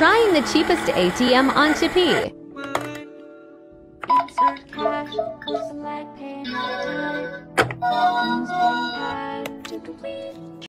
trying the cheapest ATM on Chippy. Insert cash, cause like paying my time. Things paying cash to complete.